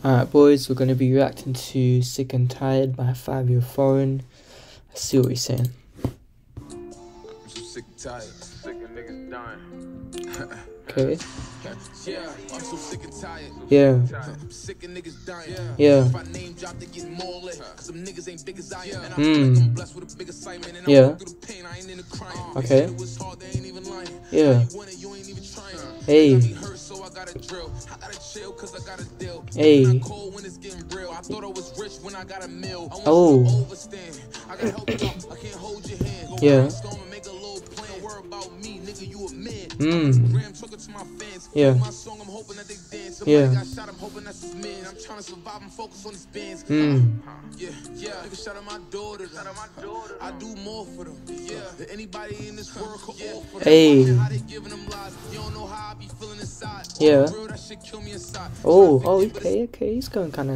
Alright boys, we're going to be reacting to Sick and Tired by Fivio Foreign. Let's see what he's saying. I'm so sick and tired. Sick of niggas dying. Okay. Yeah, I'm so sick and tired. Yeah. I'm sick of niggas dying. Yeah. If I name drop, they get more lit. Cause some niggas ain't big as I am. And I feel like I'm blessed with a big assignment. And I work through the pain, I ain't in the crying. Okay. It was hard, they ain't even lying. Yeah. You want it, you ain't even trying. Hey. Got me hurt, so I gotta drill. I gotta chill, cause I gotta deal. Hey. I'm cold when it's getting real. I thought I was rich when I got a meal. I Oh. want you to overstand. I gotta help you out. I can't hold your hand. Go Yeah. brainstorm and make a little plan. Don't worry about me, nigga, you a man. Graham took it to my fans. Yeah. My song, I'm hoping that they dance. Somebody Yeah. got shot, I'm hoping that's his man. I'm trying to survive and focus on these bands. Yeah, nigga, shout out my daughter. I do more for them. Yeah, than anybody in this world could offer them. Hey. Watching how they giving them lies. You don't know how I be feeling inside. Yeah. Real, that shit kill me inside. Oh, okay. He's going kind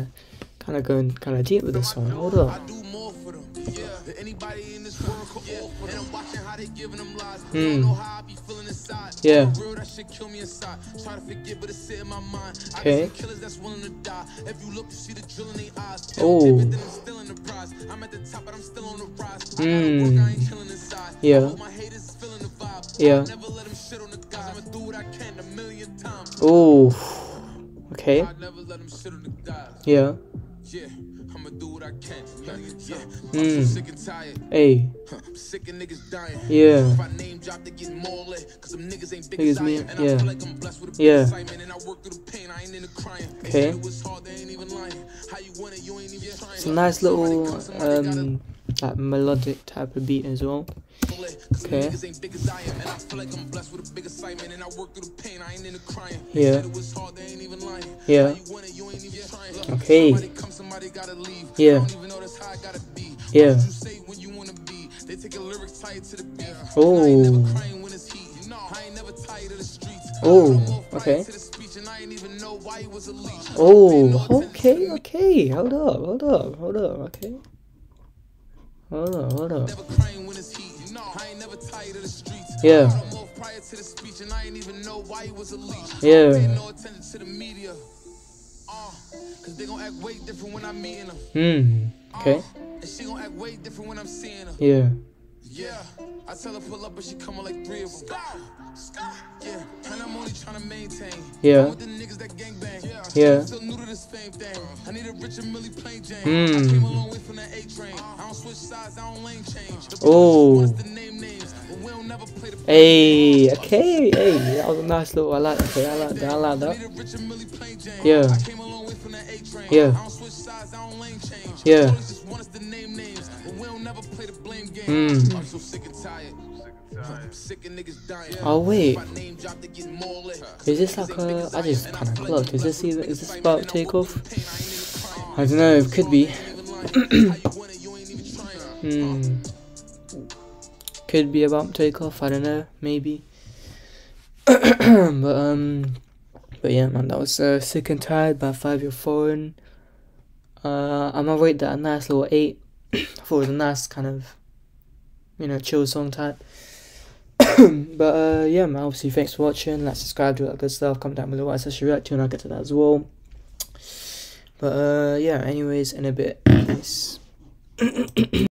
of deep with this one. Hold up. I do more for them. Yeah, than anybody in this world could offer them. And I'm watching how they giving them lies. You don't know how I be feeling inside. Yeah. Real, that shit kill me inside. Try to forget, but it's sit in my mind. Okay. I got some killers that's willing to die. If you look, you see the drill in their eyes. Oh. Then I'm still in the prize. I'm at the top, but I'm still on the rise. I gotta work, I ain't chilling inside. Yeah. I hope my haters is feeling the vibe. Yeah. I'll never let them shit on the guys. I'ma do what I can 1,000,000 times. Oh. Okay. I'll never let them shit on the guys. Yeah. Yeah, I'ma do what I can. Yeah. I'm so sick and tired. Hey. I'm sick of niggas dying. Yeah. If I name drop, they get more lit. Cause some niggas ain't big Niggas as I me- am. And yeah. I feel like I'm blessed with a big Yeah. assignment. And I work through the pain, I ain't in the crying. They Okay. said it was hard, they ain't even lying. How you want it, you ain't even trying. It's a nice little like melodic type of beat as well. Okay. Niggas ain't big as I am. And I feel like I'm blessed with a big assignment. And I work through the pain, I ain't in the crying. They Yeah. said it was hard, they ain't even lying. Yeah. How you want it, you ain't even trying. Okay. Somebody come, somebody gotta leave. Yeah. I don't even know that's how I gotta be. Yeah. What you say when you wanna be. They take a lyric tied to the beat. Oh. I ain't never crying when it's heat. No, I ain't never tired of the streets. Oh, okay. To the speech and I ain't even know why he was a leech. Oh, okay. Hold up. Okay. Hold up. Never crying when it's heat. No, I ain't never tired of the streets. Yeah. I'm off prior to the speech and I ain't even know why he was a leech. Yeah. Pay no attention to the media. Cause they gon' act way different when I'm meeting them. Okay. And she gon' act way different when I'm seeing her. Yeah. Yeah, I tell her pull up, but she come with like 3 of them. Yeah, and I'm only trying to maintain. Yeah. I'm with the niggas that gangbang. Yeah. Still new to this fame thing. I need a rich and Millie plain Jane. I came a long way from the A train. I don't switch sides, I don't lane change. The Oh. want us to name names, but we don't never play the Hey. Okay. Hey, that was a nice little. I like that. I need a rich and Millie plain Jane. Yeah. I came a long way from the A train. Yeah. I don't switch sides, I don't lane change. Yeah. The just want us to name names, but we don't never play the blame game. I'm so sick and tired. I'm sick of niggas dying. Oh wait. If I name drop, they get more lit. Is this like a? I just kind of clocked. Is this about takeoff? I don't know. It could be. Could be about takeoff. I don't know. Maybe. But yeah, man. That was Sick and Tired by Fivio Foreign. I'm gonna rate that a nice little 8. I thought it was a nice kind of, chill song type. But yeah, man, obviously thanks for watching. Like, subscribe, do all that good stuff. Comment down below what I should react to, and I'll get to that as well. But yeah, anyways, in a bit. Peace.